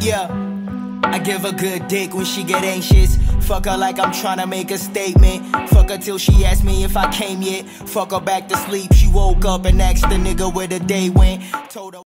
Yeah, I give her good dick when she get anxious. Fuck her like I'm tryna make a statement. Fuck her till she asked me if I came yet. Fuck her back to sleep. She woke up and asked the nigga where the day went. Told her